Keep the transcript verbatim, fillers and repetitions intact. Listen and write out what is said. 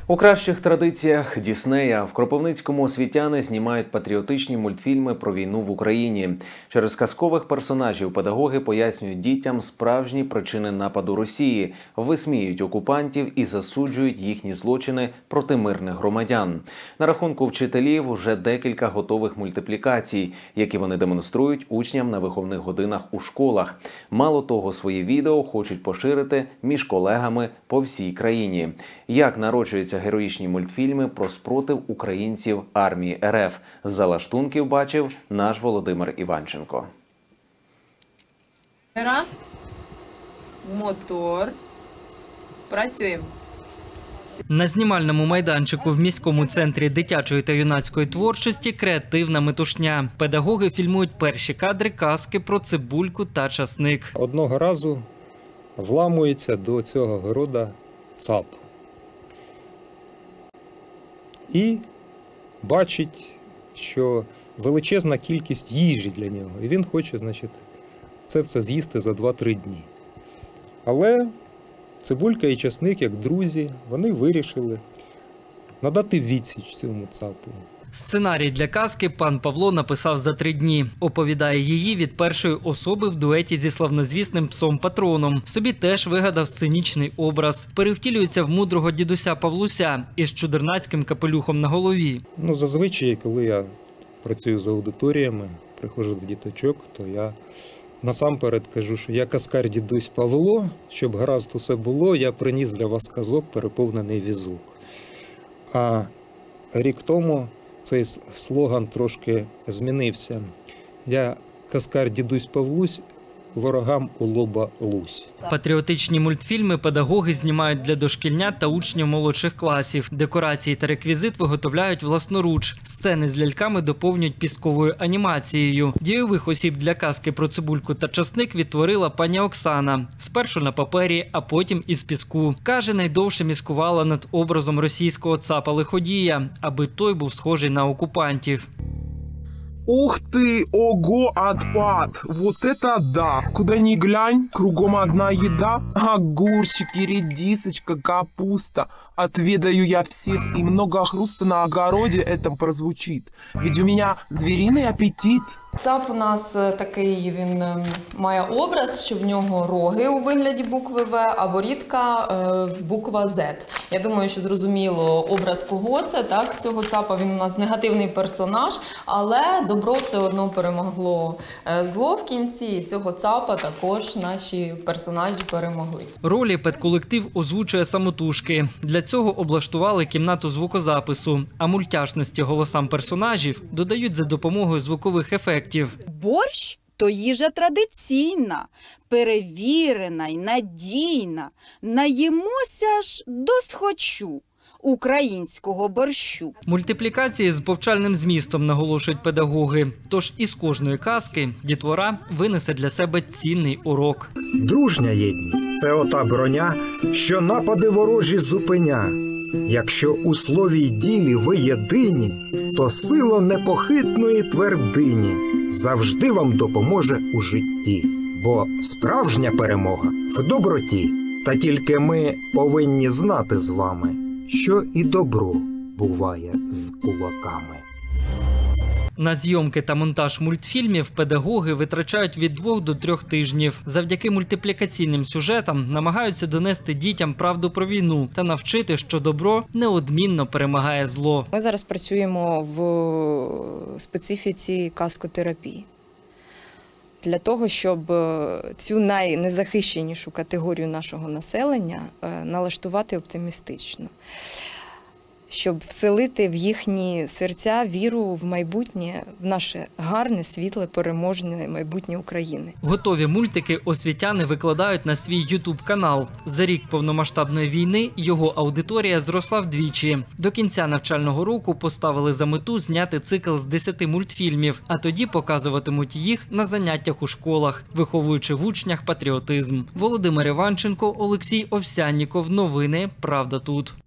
У кращих традиціях Діснея в Кропивницькому освітяни знімають патріотичні мультфільми про війну в Україні. Через казкових персонажів педагоги пояснюють дітям справжні причини нападу Росії, висміюють окупантів і засуджують їхні злочини проти мирних громадян. На рахунку вчителів уже декілька готових мультиплікацій, які вони демонструють учням на виховних годинах у школах. Мало того, свої відео хочуть поширити між колегами по всій країні. Як народжуються героїчні мультфільми про спротив українців армії РФ? З залаштунків бачив наш Володимир Іванченко. Мотор. Працюємо. На знімальному майданчику в міському центрі дитячої та юнацької творчості креативна метушня. Педагоги фільмують перші кадри казки про цибульку та часник. Одного разу вламується до цього города цап. І бачить, що величезна кількість їжі для нього. І він хоче, значить, це все з'їсти за два-три дні. Але цибулька і часник, як друзі, вони вирішили надати відсіч цьому цапу. Сценарій для казки пан Павло написав за три дні. Оповідає її від першої особи в дуеті зі славнозвісним псом-патроном. Собі теж вигадав сценічний образ. Перевтілюється в мудрого дідуся Павлуся із чудернацьким капелюхом на голові. Ну, зазвичай, коли я працюю з аудиторіями, приходжу до діточок, то я насамперед кажу, що я казкар дідусь Павло, щоб гаразд усе було, я приніс для вас казок переповнений візок. А рік тому цей слоган трошки змінився. Я казкар дідусь Павлусь, ворогам у лоба лусь. Патріотичні мультфільми педагоги знімають для дошкільнят та учнів молодших класів. Декорації та реквізит виготовляють власноруч. Сцени з ляльками доповнюють пісковою анімацією. Дійових осіб для казки про цибульку та часник відтворила пані Оксана. Спершу на папері, а потім із піску. Каже, найдовше міскувала над образом російського цапа-лиходія, аби той був схожий на окупантів. Ух ты, ого, отпад! Вот это да! Куда ни глянь, кругом одна еда. Огурчики, редисочка, капуста. Отведаю я всех, и много хруста на огороде этом прозвучит. Ведь у меня звериный аппетит. Цап у нас такий, він має образ, що в нього роги у вигляді букви В, а борідка буква З. Я думаю, що зрозуміло образ кого це, так, цього цапа. Він у нас негативний персонаж, але добро все одно перемогло зло в кінці. І цього цапа також наші персонажі перемогли. Ролі педколектив озвучує самотужки. Для цього облаштували кімнату звукозапису, а мультяшності голосам персонажів додають за допомогою звукових ефектів. Борщ – то їжа традиційна, перевірена й надійна. Наїмося ж досхочу українського борщу. Мультиплікації з повчальним змістом, наголошують педагоги. Тож із кожної казки дітвора винесе для себе цінний урок. Дружня єдність – це ота броня, що напади ворожі зупиня. Якщо у слові й ділі ви єдині, то сила непохитної твердині завжди вам допоможе у житті. Бо справжня перемога в доброті. Та тільки ми повинні знати з вами, що і добро буває з кулаками. На зйомки та монтаж мультфільмів педагоги витрачають від двох до трьох тижнів. Завдяки мультиплікаційним сюжетам намагаються донести дітям правду про війну та навчити, що добро неодмінно перемагає зло. Ми зараз працюємо в специфіці казкотерапії. Для того, щоб цю найнезахищенішу категорію нашого населення налаштувати оптимістично. Щоб вселити в їхні серця віру в майбутнє, в наше гарне, світле, переможне майбутнє України. Готові мультики освітяни викладають на свій ютуб-канал. За рік повномасштабної війни його аудиторія зросла вдвічі. До кінця навчального року поставили за мету зняти цикл з десяти мультфільмів, а тоді показуватимуть їх на заняттях у школах, виховуючи в учнях патріотизм. Володимир Іванченко, Олексій Овсянніков. Новини «Правда тут».